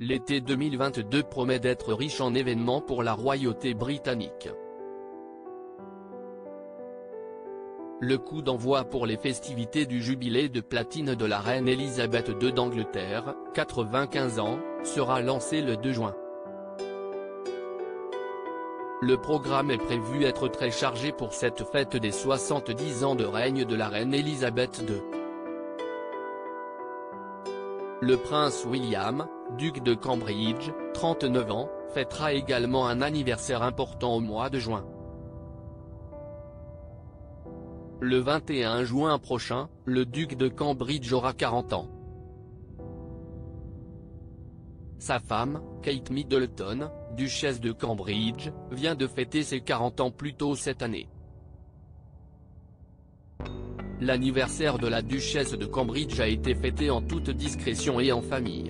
L'été 2022 promet d'être riche en événements pour la royauté britannique. Le coup d'envoi pour les festivités du jubilé de platine de la reine Elisabeth II d'Angleterre, 95 ans, sera lancé le 2 juin. Le programme est prévu être très chargé pour cette fête des 70 ans de règne de la reine Elisabeth II. Le prince William, duc de Cambridge, 39 ans, fêtera également un anniversaire important au mois de juin. Le 21 juin prochain, le duc de Cambridge aura 40 ans. Sa femme, Kate Middleton, duchesse de Cambridge, vient de fêter ses 40 ans plus tôt cette année. L'anniversaire de la duchesse de Cambridge a été fêté en toute discrétion et en famille.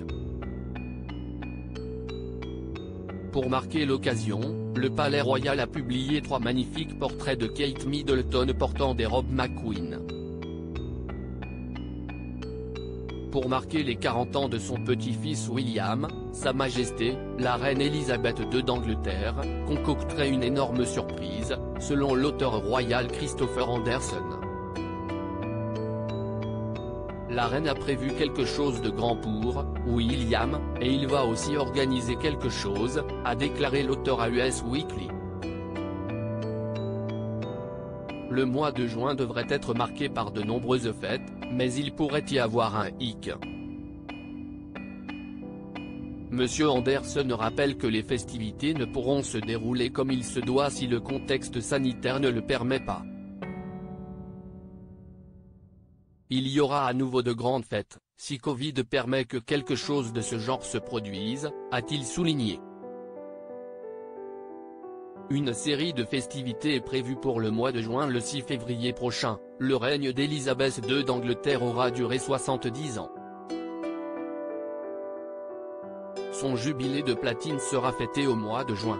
Pour marquer l'occasion, le Palais Royal a publié 3 magnifiques portraits de Kate Middleton portant des robes McQueen. Pour marquer les 40 ans de son petit-fils William, Sa Majesté, la reine Elisabeth II d'Angleterre, concocterait une énorme surprise, selon l'auteur royal Christopher Anderson. La reine a prévu quelque chose de grand pour William, et il va aussi organiser quelque chose, a déclaré l'auteur à Us Weekly. Le mois de juin devrait être marqué par de nombreuses fêtes, mais il pourrait y avoir un hic. Monsieur Anderson rappelle que les festivités ne pourront se dérouler comme il se doit si le contexte sanitaire ne le permet pas. Il y aura à nouveau de grandes fêtes, si Covid permet que quelque chose de ce genre se produise, a-t-il souligné. Une série de festivités est prévue pour le mois de juin. Le 6 février prochain, le règne d'Elisabeth II d'Angleterre aura duré 70 ans. Son jubilé de platine sera fêté au mois de juin.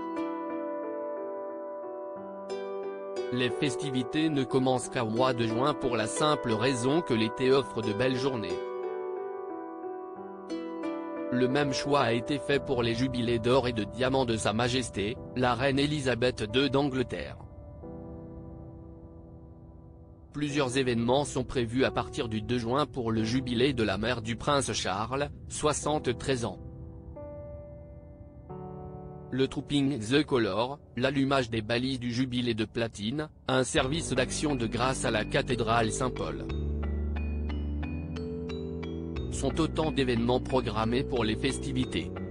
Les festivités ne commencent qu'au mois de juin pour la simple raison que l'été offre de belles journées. Le même choix a été fait pour les jubilés d'or et de diamant de Sa Majesté, la reine Elisabeth II d'Angleterre. Plusieurs événements sont prévus à partir du 2 juin pour le jubilé de la mère du prince Charles, 73 ans. Le Trooping the Colour, l'allumage des balises du jubilé de platine, un service d'action de grâce à la cathédrale Saint-Paul. Sont autant d'événements programmés pour les festivités.